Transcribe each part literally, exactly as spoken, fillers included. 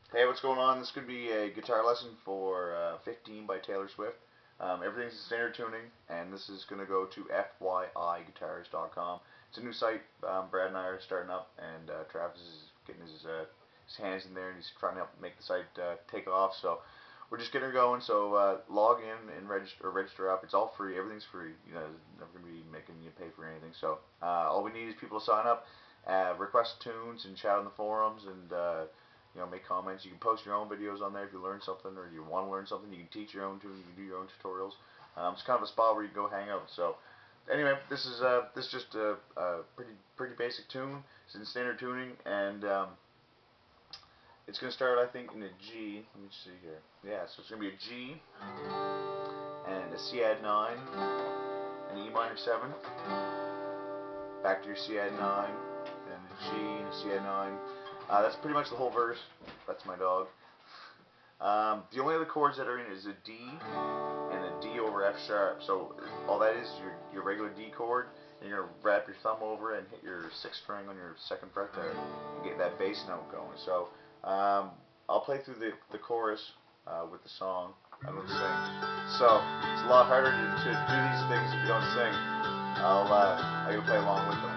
Hey, what's going on? This could be a guitar lesson for uh, fifteen by Taylor Swift. Um, everything's in standard tuning, and this is going to go to f y i guitars dot com. It's a new site. Um, Brad and I are starting up, and uh, Travis is getting his, uh, his hands in there, and he's trying to help make the site uh, take off. So we're just getting her going. So uh, log in and register or register up. It's all free. Everything's free. You know, there's never going to be making you pay for anything. So uh, all we need is people to sign up, uh, request tunes, and chat on the forums, and uh, you know, make comments. You can post your own videos on there if you learn something or you want to learn something. You can teach your own tune. You can do your own tutorials. Um, it's kind of a spot where you can go hang out. So anyway, this is uh, this is just a, a pretty pretty basic tune. It's in standard tuning, and um, it's gonna start, I think, in a G. Let me see here. Yeah, so it's gonna be a G and a C add nine, an E minor seven, back to your C add nine, and a G and a C add nine. Uh, that's pretty much the whole verse. That's my dog. Um, the only other chords that are in is a D and a D over F sharp. So all that is your your regular D chord, and you're gonna wrap your thumb over it and hit your sixth string on your second fret there, and get that bass note going. So um, I'll play through the the chorus uh, with the song. I don't sing, so it's a lot harder to, to do these things if you don't sing. I'll uh, I gotta play along with them.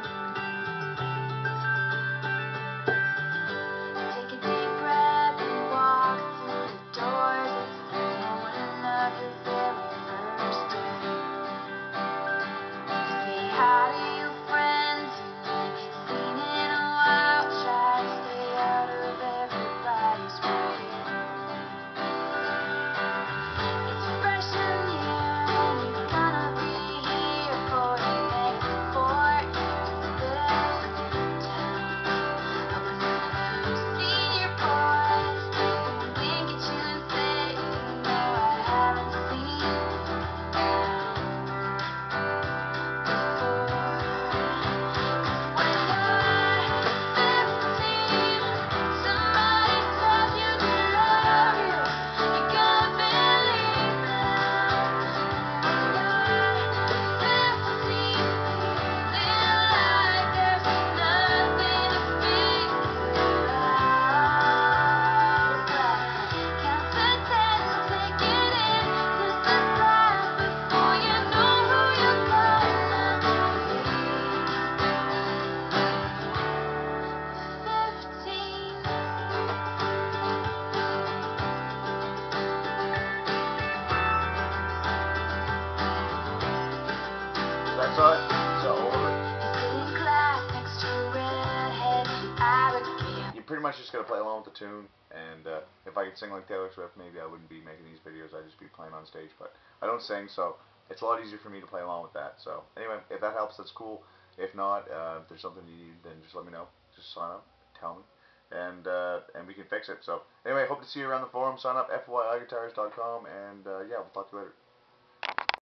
That's all. So over. You pretty much just gotta play along with the tune, and uh, if I could sing like Taylor Swift, maybe I wouldn't be making these videos. I'd just be playing on stage. But I don't sing, so it's a lot easier for me to play along with that. So anyway, if that helps, that's cool. If not, uh, if there's something you need, then just let me know. Just sign up, tell me, and uh, and we can fix it. So anyway, hope to see you around the forum. Sign up f y i guitars dot com, and uh, yeah, we'll talk to you later.